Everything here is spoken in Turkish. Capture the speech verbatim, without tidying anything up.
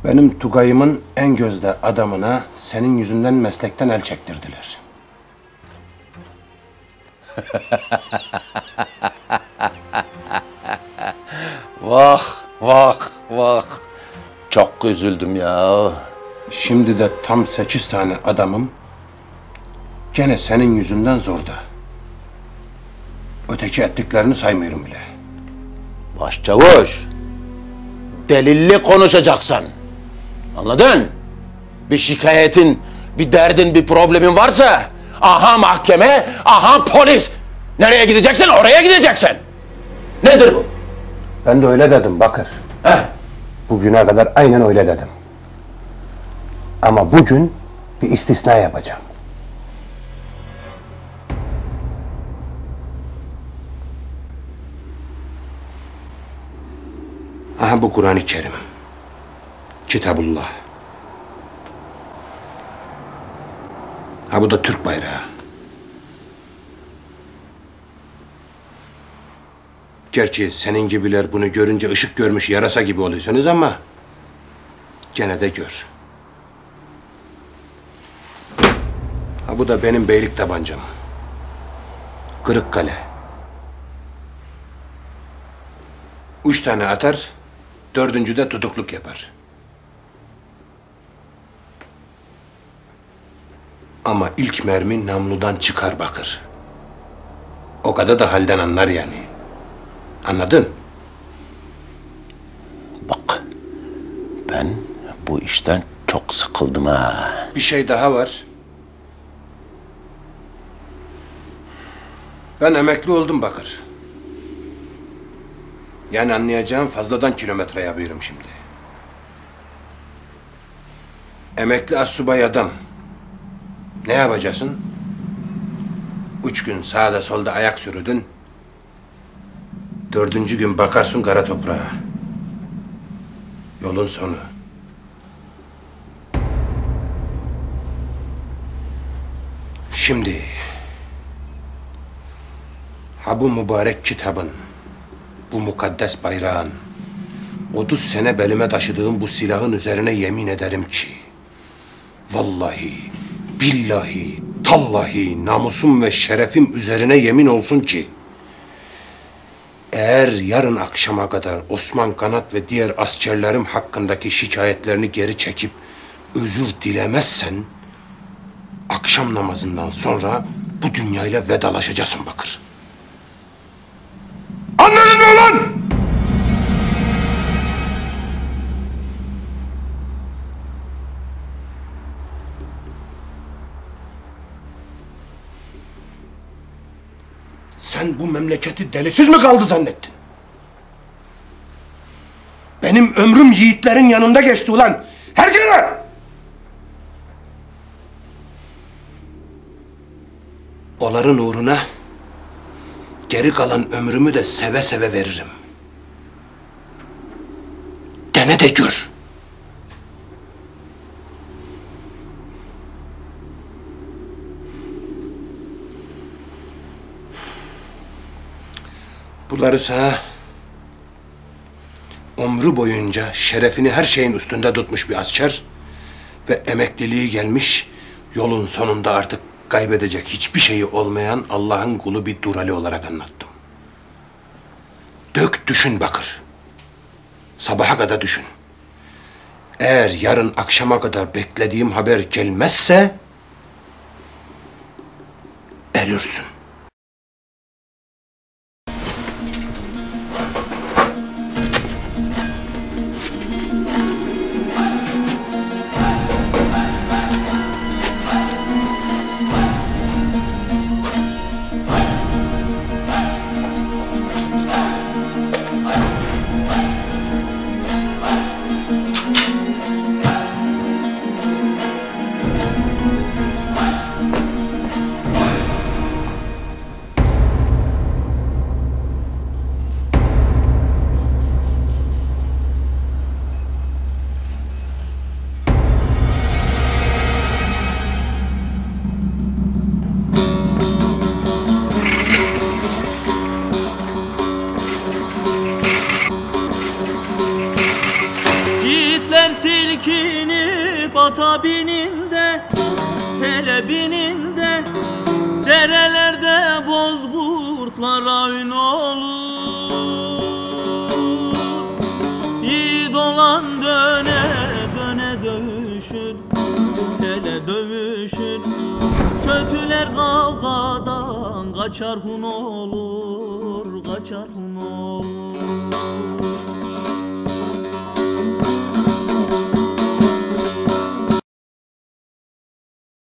Benim Tugay'ımın en gözde adamına senin yüzünden meslekten el çektirdiler. Vah, vah, vah. Çok üzüldüm ya. Şimdi de tam sekiz tane adamım gene senin yüzünden zorda. Öteki ettiklerini saymıyorum bile. Başçavuş, delilli konuşacaksın. Anladın? Bir şikayetin, bir derdin, bir problemin varsa aha mahkeme, aha polis. Nereye gideceksin? Oraya gideceksin. Nedir bu? Ben de öyle dedim Bakır. Heh. Bugüne kadar aynen öyle dedim. Ama bugün bir istisna yapacağım. Aha bu Kur'an-ı Kerim. Kitabullah. Ha bu da Türk bayrağı. Gerçi senin gibiler bunu görünce ışık görmüş yarasa gibi oluyorsunuz ama gene de gör. Ha bu da benim beylik tabancam. Kırıkkale. Üç tane atar, dördüncü de tutukluk yapar. Ama ilk mermi namludan çıkar Bakır. O kadar da halden anlar yani. Anladın? Bak, ben bu işten çok sıkıldım ha. Bir şey daha var. Ben emekli oldum Bakır. Yani anlayacağım fazladan kilometre yapıyorum şimdi. Emekli astsubay adam. Ne yapacaksın? Üç gün sağda solda ayak sürüdün. Dördüncü gün bakarsın kara toprağa. Yolun sonu. Şimdi ha bu mübarek kitabın, bu mukaddes bayrağın, otuz sene belime taşıdığım bu silahın üzerine yemin ederim ki vallahi, billahi, tallahi namusum ve şerefim üzerine yemin olsun ki eğer yarın akşama kadar Osman Kanat ve diğer askerlerim hakkındaki şikayetlerini geri çekip özür dilemezsen akşam namazından sonra bu dünyayla vedalaşacaksın Bakır. Anladın mı ulan? Sen bu memleketi delisiz mi kaldı zannettin? Benim ömrüm yiğitlerin yanında geçti ulan. Herkese! Onların uğruna geri kalan ömrümü de seve seve veririm. Dene de gör. Bunları sana ömrü boyunca şerefini her şeyin üstünde tutmuş bir asker ve emekliliği gelmiş, yolun sonunda artık kaybedecek hiçbir şeyi olmayan Allah'ın kulu bir Durali olarak anlattım. Dök düşün Bakır. Sabaha kadar düşün. Eğer yarın akşama kadar beklediğim haber gelmezse ölürsün. dikinip ata bininde, hele bininde, derelerde bozkurtlara ün olur. Yiğit olan döne döne dövüşür, hele dövüşür. Kötüler kavgadan kaçar hun olur, kaçar hun olur.